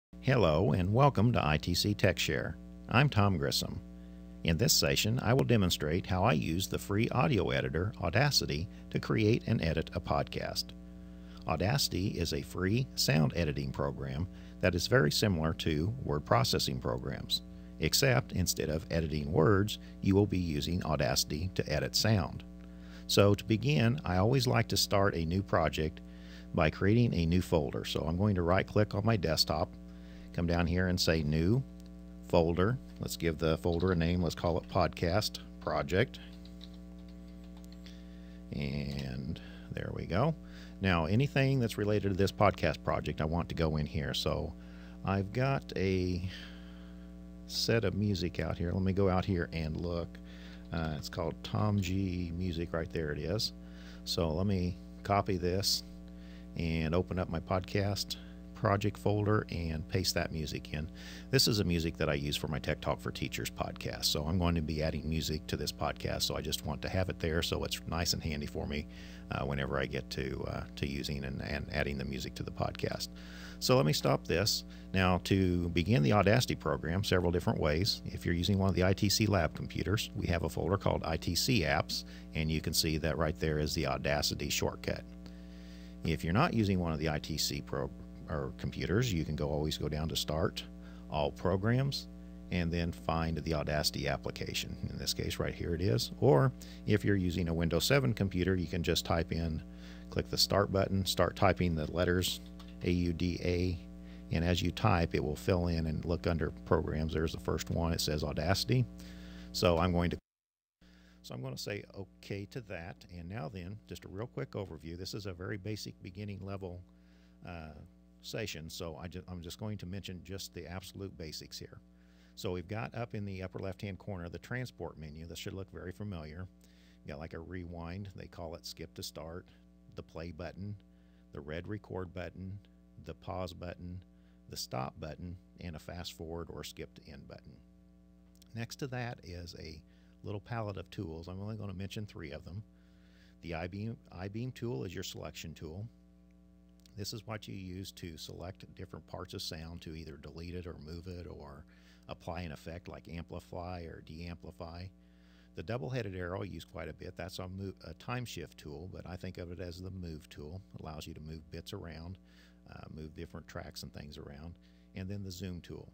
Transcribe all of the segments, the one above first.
Hello and welcome to ITC Techshare. I'm Tom Grissom. In this session, I will demonstrate how I use the free audio editor Audacity to create and edit a podcast. Audacity is a free sound editing program that is very similar to word processing programs, except instead of editing words, you will be using Audacity to edit sound. So to begin, I always like to start a new project by creating a new folder. So I'm going to right-click on my desktop, come down here and say New, Folder. Let's give the folder a name. Let's call it Podcast Project. And there we go. Now, anything that's related to this podcast project, I want to go in here. So I've got a set of music out here. Let me go out here and look. It's called Tom G Music. Right there it is. So let me copy this and open up my podcast project folder and paste that music in. This is a music that I use for my Tech Talk for Teachers podcast. So I'm going to be adding music to this podcast. So I just want to have it there so it's nice and handy for me whenever I get to using and adding the music to the podcast. So let me stop this. Now, to begin the Audacity program, several different ways. If you're using one of the ITC lab computers, we have a folder called ITC Apps, and you can see that right there is the Audacity shortcut. If you're not using one of the ITC computers, you can always go down to Start, All Programs, and then find the Audacity application. In this case, right here it is. Or if you're using a Windows 7 computer, you can just click the Start button, start typing the letters AUDA, and as you type, it will fill in and look under Programs. There's the first one. It says Audacity. So I'm going to say OK to that. And now then, just a real quick overview. This is a very basic beginning level session, so I'm just going to mention just the absolute basics here. So we've got up in the upper left hand corner the transport menu. This should look very familiar. You got like a rewind, they call it skip to start, the play button, the red record button, the pause button, the stop button, and a fast forward or skip to end button. Next to that is a little palette of tools. I'm only going to mention 3 of them. The I-beam tool is your selection tool. This is what you use to select different parts of sound to either delete it or move it or apply an effect like amplify or de-amplify. The double-headed arrow I use quite a bit. That's a time shift tool, but I think of it as the move tool. It allows you to move bits around, move different tracks and things around. And then the zoom tool.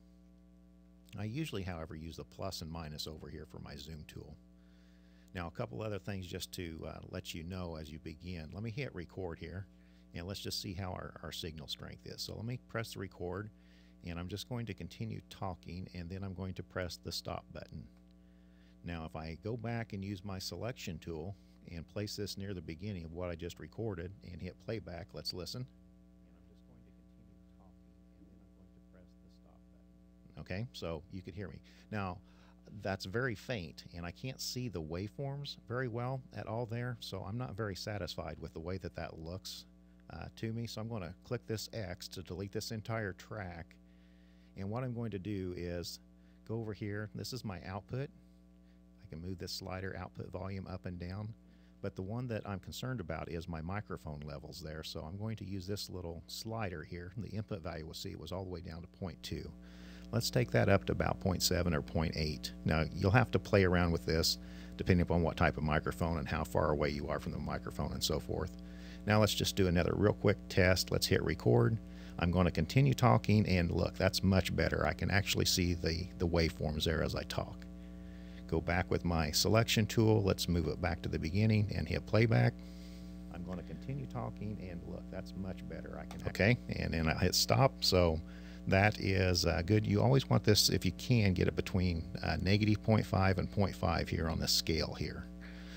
I usually, however, use the plus and minus over here for my zoom tool. Now, a couple other things just to let you know as you begin. Let me hit record here. And let's just see how our signal strength is. So let me press the record, and I'm just going to continue talking, and then I'm going to press the stop button. Now, if I go back and use my selection tool and place this near the beginning of what I just recorded and hit playback, let's listen. And I'm just going to continue talking, and then I'm going to press the stop button. Okay, so you could hear me. Now, that's very faint, and I can't see the waveforms very well at all there, so I'm not very satisfied with the way that looks to me. So I'm going to click this X to delete this entire track, and what I'm going to do is go over here. This is my output. I can move this slider output volume up and down, but the one that I'm concerned about is my microphone levels there. So I'm going to use this little slider here. The input value we'll see was all the way down to 0.2. Let's take that up to about 0.7 or 0.8. Now you'll have to play around with this depending upon what type of microphone and how far away you are from the microphone and so forth. Now let's just do another real quick test. Let's hit record. I'm going to continue talking, and look, that's much better. I can actually see the waveforms there as I talk. Go back with my selection tool. Let's move it back to the beginning and hit playback. I'm going to continue talking, and look, that's much better. Okay, and then I hit stop. So that is good. You always want this, if you can, get it between negative 0.5 and 0.5 here on the scale here.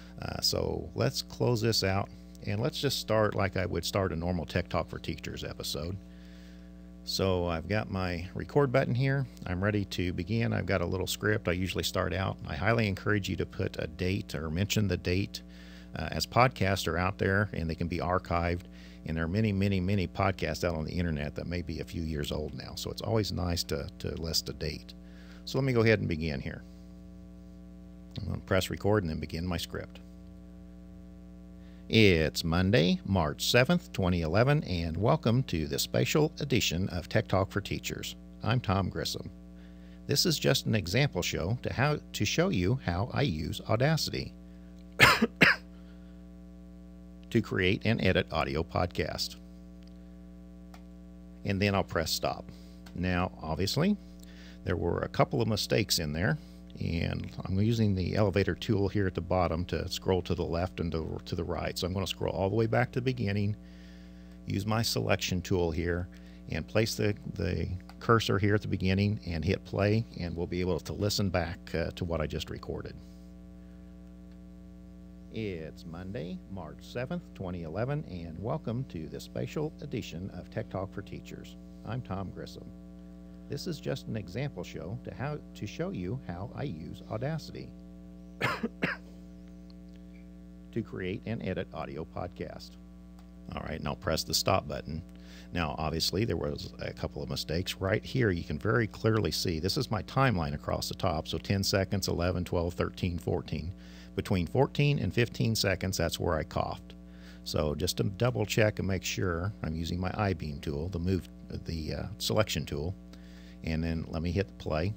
So let's close this out. And let's just start like I would start a normal Tech Talk for Teachers episode. So I've got my record button here. I'm ready to begin. I've got a little script. I usually start out. I highly encourage you to put a date or mention the date as podcasts are out there, and they can be archived. And there are many, many, many podcasts out on the internet that may be a few years old now. So it's always nice to list a date. So let me go ahead and begin here. I'm going to press record and then begin my script. It's Monday, March 7th, 2011, and welcome to the special edition of Tech Talk for Teachers. I'm Tom Grissom. This is just an example show to show you how I use Audacity to create and edit audio podcast. And then I'll press stop. Now, obviously, there were a couple of mistakes in there, and I'm using the elevator tool here at the bottom to scroll to the left and to the right. So I'm going to scroll all the way back to the beginning, use my selection tool here, and place the cursor here at the beginning and hit play, and we'll be able to listen back to what I just recorded. It's Monday, March 7th, 2011, and welcome to the special edition of Tech Talk for Teachers. I'm Tom Grissom. This is just an example show to show you how I use Audacity to create and edit audio podcast. All right, and I'll press the stop button. Now, obviously, there was a couple of mistakes. Right here, you can very clearly see, this is my timeline across the top, so 10 seconds, 11, 12, 13, 14. Between 14 and 15 seconds, that's where I coughed. So just to double check and make sure, I'm using my I-beam tool, the selection tool, and then let me hit play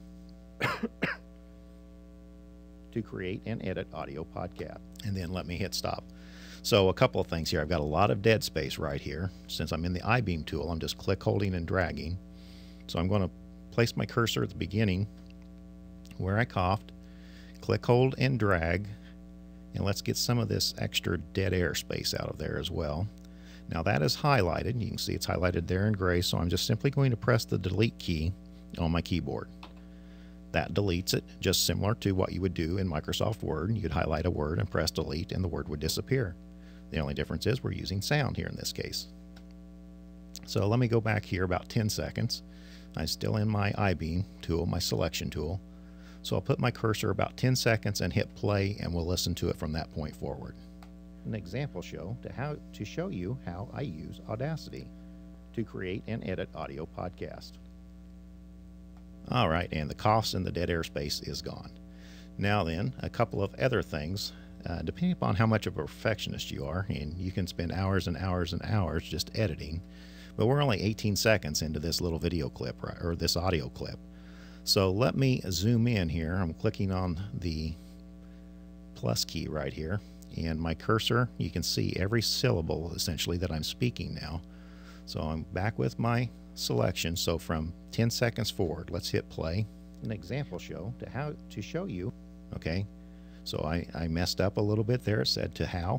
to create and edit audio podcast, and then let me hit stop. So a couple of things here. I've got a lot of dead space right here. Since I'm in the I-beam tool, I'm just click holding and dragging. So I'm going to place my cursor at the beginning where I coughed, click hold and drag, and let's get some of this extra dead air space out of there as well. Now that is highlighted. You can see it's highlighted there in gray, so I'm just simply going to press the delete key on my keyboard. That deletes it, just similar to what you would do in Microsoft Word. You'd highlight a word and press delete, and the word would disappear. The only difference is we're using sound here in this case. So let me go back here about 10 seconds. I'm still in my I-beam tool, my selection tool. So I'll put my cursor about 10 seconds and hit play, and we'll listen to it from that point forward. An example show to show you how I use Audacity to create and edit audio podcast. All right, and the coughs and the dead air space is gone. Now then, a couple of other things. Depending upon how much of a perfectionist you are, and you can spend hours and hours and hours just editing, but we're only 18 seconds into this little video clip, or this audio clip. So let me zoom in here. I'm clicking on the plus key right here, and my cursor, you can see every syllable essentially that I'm speaking now. So I'm back with my selection. So from 10 seconds forward, let's hit play. An example show to show you. Okay, so I messed up a little bit there. It said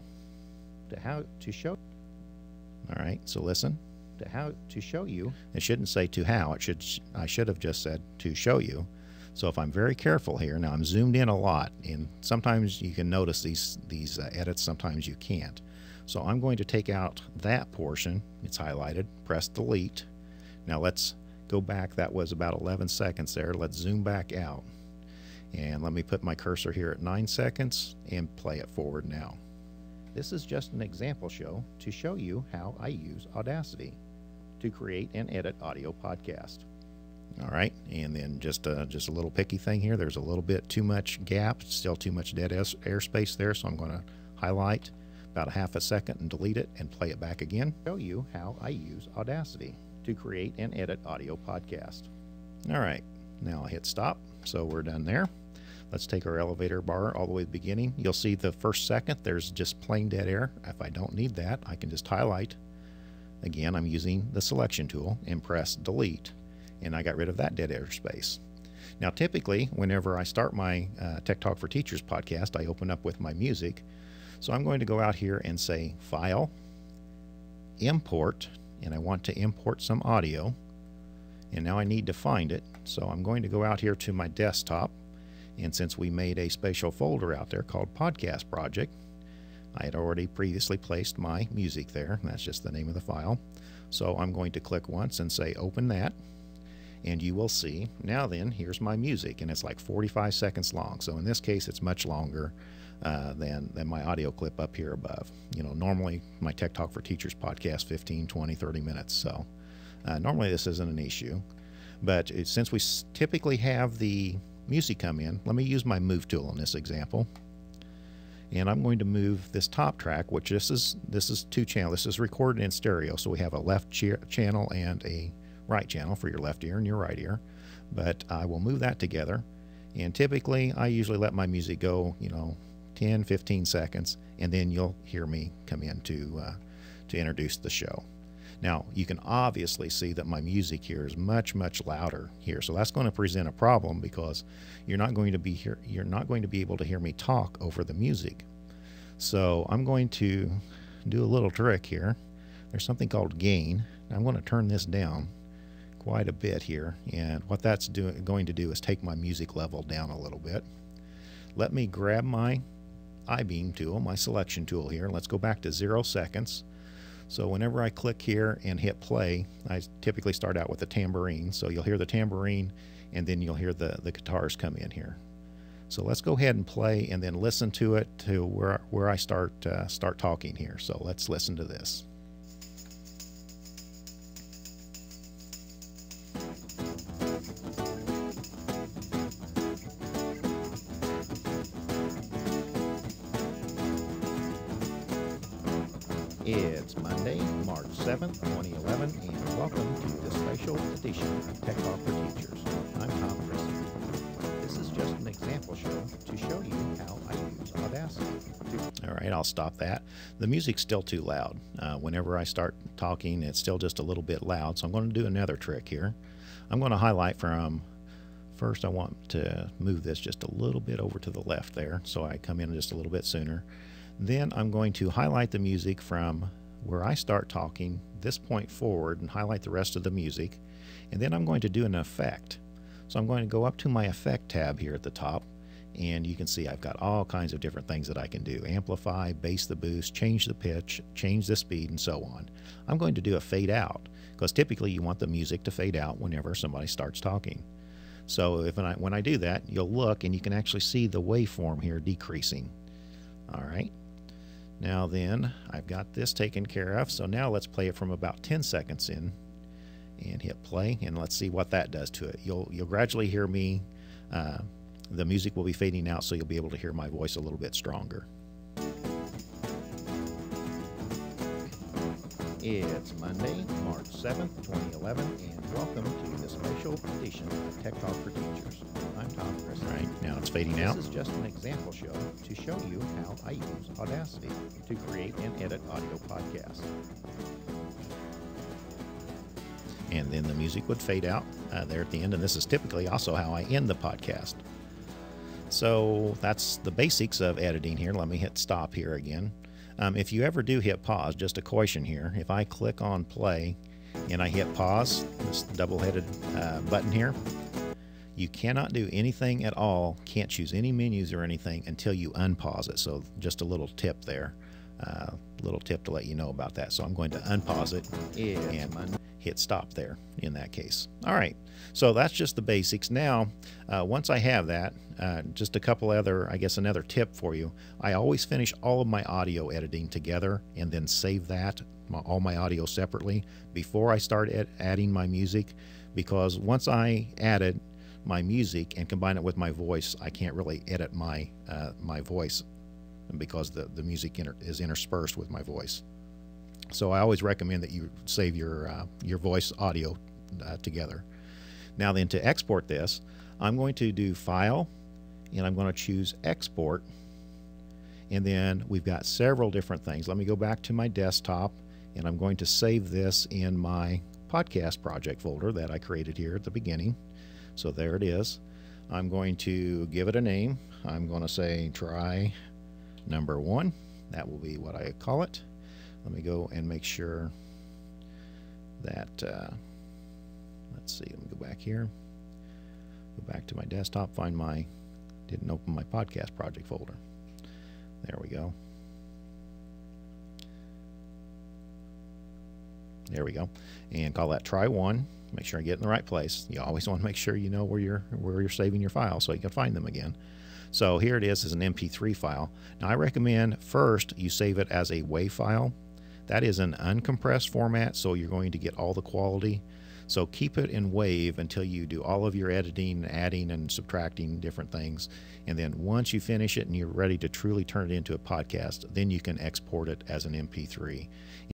to show. All right, so listen. To show you. It shouldn't say to how. I should have just said to show you. So if I'm very careful here, now I'm zoomed in a lot, and sometimes you can notice these edits, sometimes you can't. So I'm going to take out that portion. It's highlighted. Press delete. Now let's go back. That was about 11 seconds there. Let's zoom back out. And let me put my cursor here at 9 seconds and play it forward now. This is just an example show to show you how I use Audacity to create and edit audio podcast. All right, and then just a little picky thing here. There's a little bit too much gap, still too much dead airspace there, so I'm going to highlight about a half a second and delete it and play it back again. Show you how I use Audacity to create and edit audio podcast. All right, now I'll hit stop, so we're done there. Let's take our elevator bar all the way to the beginning. You'll see the first second, there's just plain dead air. If I don't need that, I can just highlight. Again, I'm using the selection tool and press delete, and I got rid of that dead air space. Now, typically, whenever I start my Tech Talk for Teachers podcast, I open up with my music. So I'm going to go out here and say File, Import, and I want to import some audio. And now I need to find it. So I'm going to go out here to my desktop. And since we made a special folder out there called Podcast Project, I had already previously placed my music there. That's just the name of the file. So I'm going to click once and say open that. And you will see, now then, here's my music. And it's like 45 seconds long. So in this case, it's much longer than my audio clip up here above. You know, normally my Tech Talk for Teachers podcast, 15, 20, 30 minutes. So normally this isn't an issue. But since we typically have the music come in, let me use my move tool in this example. And I'm going to move this top track, which this is two channel. This is recorded in stereo, so we have a left channel and a right channel for your left ear and your right ear. But I will move that together, and typically I usually let my music go, 10-15 seconds, and then you'll hear me come in to introduce the show. Now you can obviously see that my music here is much louder here, so that's going to present a problem because you're not going to be able to hear me talk over the music. So I'm going to do a little trick here. There's something called gain. I'm going to turn this down quite a bit here, and what that's going to do is take my music level down a little bit. Let me grab my I-beam tool, my selection tool here. Let's go back to 0 seconds. So whenever I click here and hit play, I typically start out with a tambourine. So you'll hear the tambourine, and then you'll hear the guitars come in here. So let's go ahead and play, and then listen to it to where I start talking here. So let's listen to this. It's Monday, March 7th, 2011, and welcome to the special edition of Tech Talk for Teachers. I'm Tom Christie. This is just an example show to show you how I use Audacity. All right, I'll stop that. The music's still too loud. Whenever I start talking, it's still just a little bit loud, so I'm going to do another trick here. I'm going to highlight from, first I want to move this just a little bit over to the left there, so I come in just a little bit sooner. Then I'm going to highlight the music from where I start talking, this point forward, and highlight the rest of the music. And then I'm going to do an effect. So I'm going to go up to my effect tab here at the top, and you can see I've got all kinds of different things that I can do. Amplify, bass the boost, change the pitch, change the speed, and so on. I'm going to do a fade out, because typically you want the music to fade out whenever somebody starts talking. So when I do that, you'll look and you can actually see the waveform here decreasing. All right. Now then, I've got this taken care of, so now let's play it from about 10 seconds in and hit play, and let's see what that does to it. You'll gradually hear me, the music will be fading out, so you'll be able to hear my voice a little bit stronger. It's Monday, March 7th, 2011, and welcome to the special edition of Tech Talk for Teachers. I'm Tom Christie. Right, now it's fading out. This is just an example show to show you how I use Audacity to create and edit audio podcasts. And then the music would fade out there at the end, and this is typically also how I end the podcast. So that's the basics of editing here. Let me hit stop here again. If you ever do hit pause, just a caution here, if I click on play and I hit pause, this double-headed button here, you cannot do anything at all, can't choose any menus or anything until you unpause it. So just a little tip there, little tip to let you know about that. So I'm going to unpause it and hit stop there in that case. All right, so that's just the basics. Now, once I have that, just a couple other, I guess another tip for you. I always finish all of my audio editing together and then save that, all my audio separately, before I start adding my music, because once I added my music and combine it with my voice, I can't really edit my my voice because the music is interspersed with my voice. So I always recommend that you save your voice audio together. Now then, to export this, I'm going to do File, and I'm going to choose Export. And then we've got several different things. Let me go back to my desktop, and I'm going to save this in my podcast project folder that I created here at the beginning. So there it is. I'm going to give it a name. I'm going to say try number 1. That will be what I call it. Let me go and make sure that, let's see, let me go back here, go back to my desktop, find my, didn't open my podcast project folder. There we go. There we go. And call that try 1. Make sure I get in the right place. You always want to make sure you know where you're saving your file so you can find them again. So here it is as an MP3 file. Now I recommend first you save it as a WAV file. That is an uncompressed format, so you're going to get all the quality. So keep it in WAV until you do all of your editing, adding and subtracting different things. And then once you finish it and you're ready to truly turn it into a podcast, then you can export it as an MP3.